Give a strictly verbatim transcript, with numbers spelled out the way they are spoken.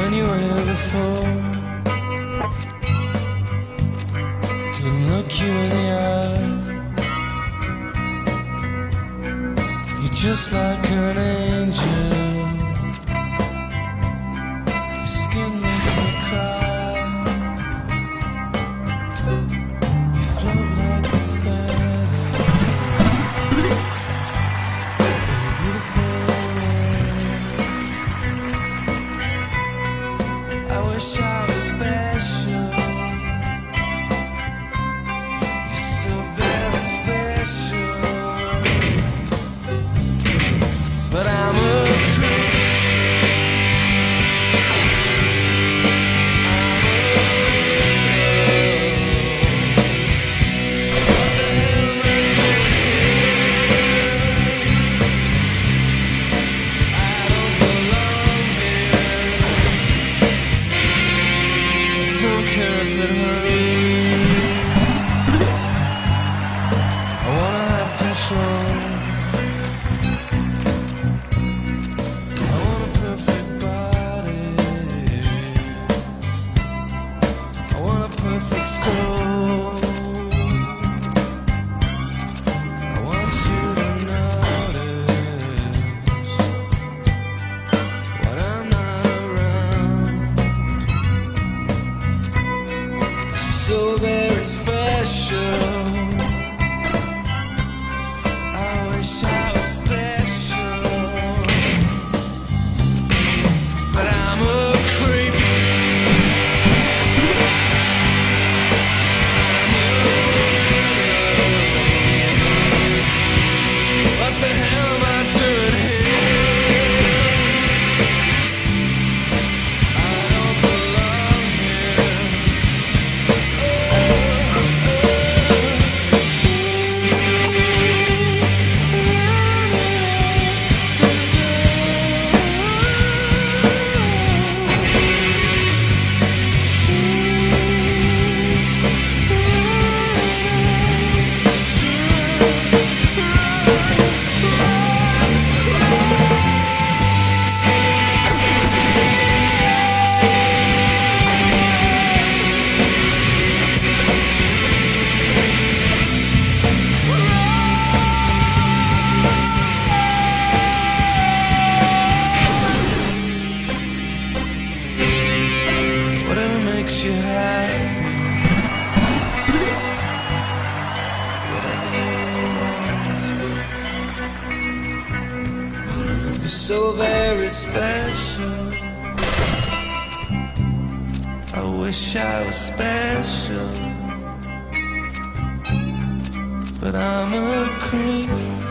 anywhere before. Couldn't look you in the eye. You're just like an angel. Your skin makes me cry. You float like a feather. Beautiful. I wish I was special. You're so very special. But I'm a creep. Don't care if it hurts. I wanna have control. I want a perfect body. I want a perfect soul. I want you to notice when I'm not around. So very special. I wish I was special, but I'm a creep. What the hell am I doing here? I don't belong here. Whatever makes you happy, whatever you want. You're so very special. I wish I was special, but I'm a creep.